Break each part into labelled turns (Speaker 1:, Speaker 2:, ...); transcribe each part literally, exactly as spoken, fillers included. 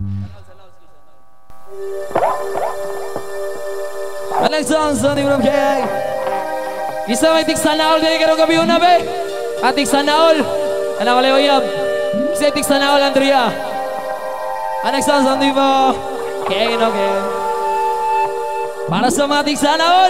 Speaker 1: Alexander, di mo kaya. Isa may tiksanaol kaya karong gabi una be. At tiksanaol. Anak ko Yab. Isa tiksanaol Andrea. Alexander, di ba? Kaya no kaya. Para sa mga tiksanaol.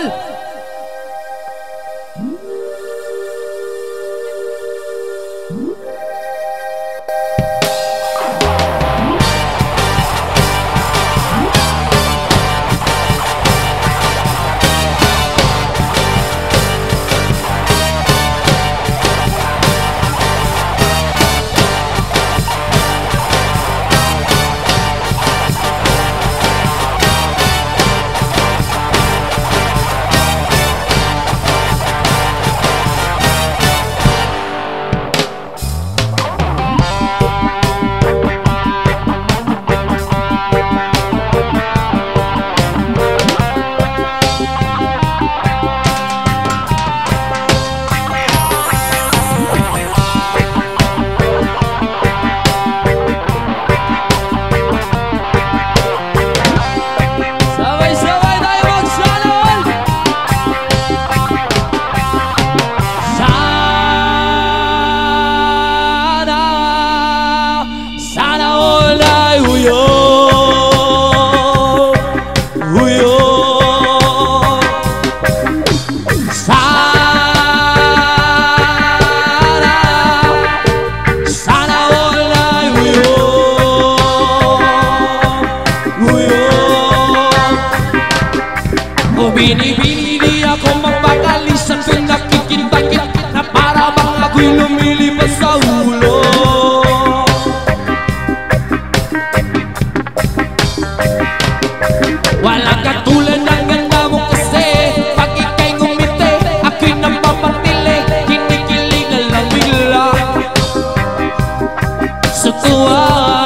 Speaker 1: Binibini ako mapakalisan kung nakikita-kita na para bang ako'y lumilipas sa ulo. Walang katulad ng ganda mo kasi pag ika'y ngumiti, ako'y napapatili, kinikilig na lang bigla sa tuwa.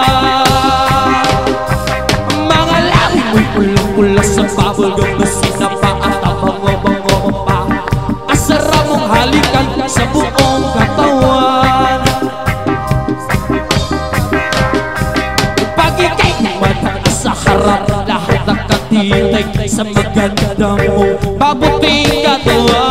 Speaker 1: Mga labi mo'y pulang-pula sa bubblegum na sinapa at abango-bango pa. Asarap mong halikan sa buong katawan. Pag ika'y mataas sa harap, lahat nakatitig sa maganda mo mabuting katawan.